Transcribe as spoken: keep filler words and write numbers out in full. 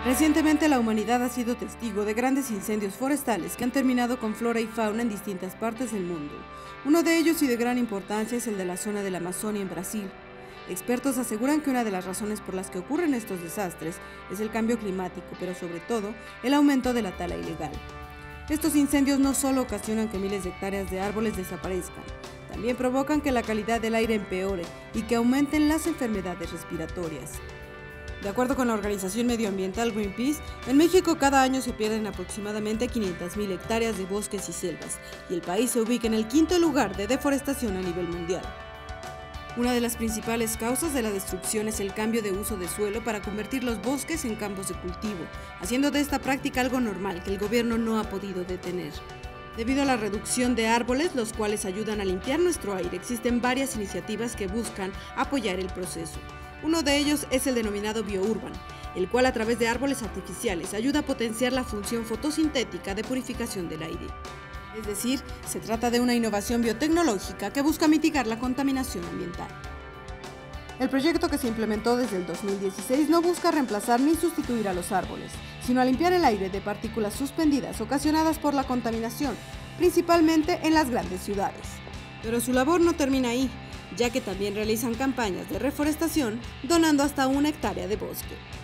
Recientemente la humanidad ha sido testigo de grandes incendios forestales que han terminado con flora y fauna en distintas partes del mundo. Uno de ellos y de gran importancia es el de la zona de la Amazonia en Brasil. Expertos aseguran que una de las razones por las que ocurren estos desastres es el cambio climático, pero sobre todo el aumento de la tala ilegal. Estos incendios no solo ocasionan que miles de hectáreas de árboles desaparezcan, también provocan que la calidad del aire empeore y que aumenten las enfermedades respiratorias. De acuerdo con la organización medioambiental Greenpeace, en México cada año se pierden aproximadamente quinientas mil hectáreas de bosques y selvas, y el país se ubica en el quinto lugar de deforestación a nivel mundial. Una de las principales causas de la destrucción es el cambio de uso de suelo para convertir los bosques en campos de cultivo, haciendo de esta práctica algo normal que el gobierno no ha podido detener. Debido a la reducción de árboles, los cuales ayudan a limpiar nuestro aire, existen varias iniciativas que buscan apoyar el proceso. Uno de ellos es el denominado BioUrban, el cual a través de árboles artificiales ayuda a potenciar la función fotosintética de purificación del aire. Es decir, se trata de una innovación biotecnológica que busca mitigar la contaminación ambiental. El proyecto, que se implementó desde el dos mil dieciséis, no busca reemplazar ni sustituir a los árboles, sino a limpiar el aire de partículas suspendidas ocasionadas por la contaminación, principalmente en las grandes ciudades. Pero su labor no termina ahí, ya que también realizan campañas de reforestación donando hasta una hectárea de bosque.